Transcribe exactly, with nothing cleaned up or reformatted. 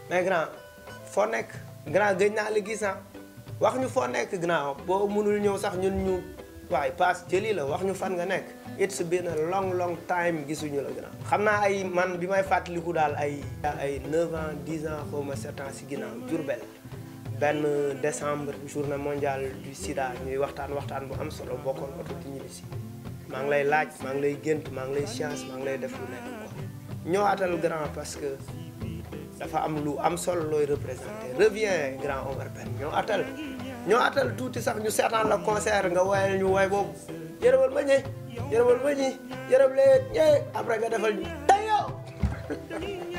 mais grand foo nekk grand gëj naa la gis wax ñu foo nekk grand boo mënul ñëw sax ñun ñu waaye paas jëli la wax ñu fan nga nekk it's been a long long time gisuñu la grand xam naa ay man bi may fàttaliku daal ay ay neuf ans dix ans xaw ma sept ans si ginnaaw Diourbel benn décembre journée mondiale du sida ñuy waxtaan waxtaan bu am solo bokkoon oto di ñibbi si maa ngi lay laaj maa ngi lay gént maa ngi lay science maa ngi lay def lu nekk quoi ñëwaatal grand parce que dafa am lu am solo looy représenté reviens grand Omar Pène ñëwaatal ñëwaatal tuuti sax ñu seetaan la concert nga woyal ñu woy boobu yërëmal ma ñi yërëmal ma ñi yërëm leen ñee après nga defal ñu tey yow